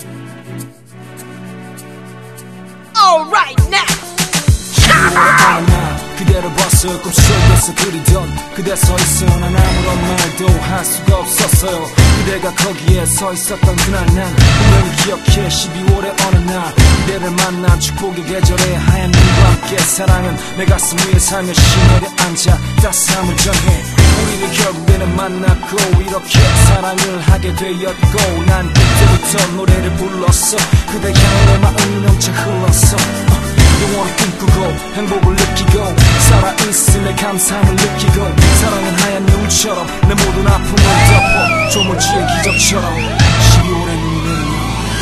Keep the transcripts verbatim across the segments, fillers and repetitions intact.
Alright now. 그대를 봤어 꿈속에서 그리던 그대 서있어 난 아무런 말도 할 수가 없었어요. 그대가 거기에 서있었던 그날 난 분명히 기억해. 십이월의 어느 날 그대를 만난 축복의 계절에 하얀 눈과 함께 사랑은 내 가슴 위에 살며시 내려앉아 따스함을 전해. 우리는 결국에는 만났고 이렇게 사랑을 하게 되었고 난 그때부터 노래를 불렀어. 그대 향해 내 마음이 넘쳐 흘렀어. 영원히 꿈꾸고 행복을 느끼고 살아있음에 감사함을 느끼고 사랑은 하얀 눈처럼 내 모든 아픔을 덮어 조물주의 기적처럼 십이월의 눈이 내리며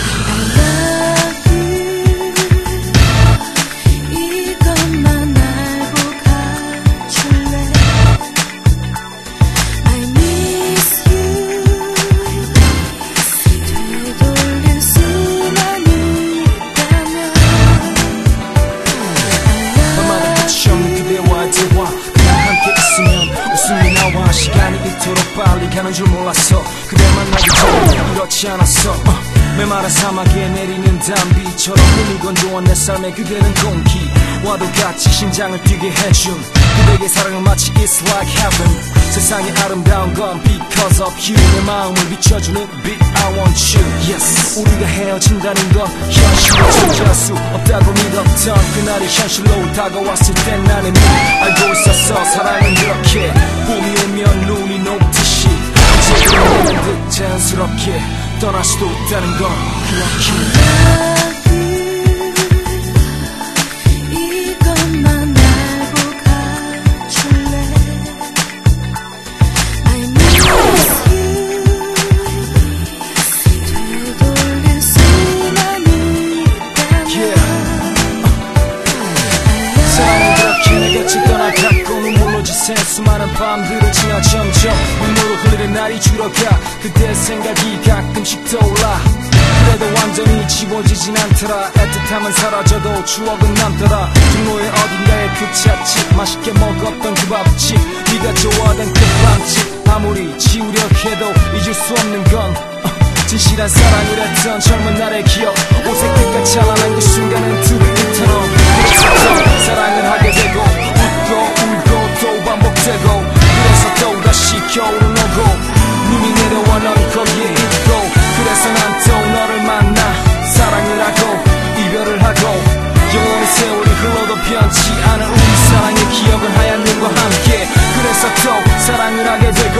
시간이 이토록 빨리 가는 줄 몰랐어. 그대 만나기 전에 이렇지 않았어. uh, 메마른 사막에 내리는 담비처럼 몸이 건조한 내 삶에 그대는 공기와도 같이 심장을 뛰게 해준 그대의 사랑은 마치 It's like heaven. 세상이 아름다운 건 because of you. 내 마음을 비춰주는 빛 I want you. Yes. 우리가 헤어진다는 건 현실로 존재할 수 없다고 믿었던 그날이 현실로 다가왔을 땐 나는 이미 알고 있었어. 사랑은 이렇게 봄이 오면 눈이 녹듯이 언제든 내는 듯 자연스럽게 떠날 수도 있다는 건 그렇게 수많은 밤들을 지나 점점 눈물로 흐르는 날이 줄어가 그대 생각이 가끔씩 떠올라. 그래도 완전히 지워지진 않더라. 애틋함은 사라져도 추억은 남더라. 종로의 어딘가에 그 찻집 맛있게 먹었던 그 밥집 네가 좋아하던 그 빵집 아무리 지우려 해도 잊을 수 없는 건 uh, 진실한 사랑을 했던 젊은 날의 기억. 옷의 끝까지 찬란한 그 순간은 둘이 이처럼 그래서 사랑을 하게 되고 웃고 울고 또 반복되고 그래서 또다시 겨울은 오고 눈이 내려와 넌 거기에 있고 그래서 난 또 너를 만나 사랑을 하고 이별을 하고 영원히 세월이 흘러도 변치 않은 우리 사랑의 기억은 하얀 눈과 함께 그래서 또 사랑을 하게 되고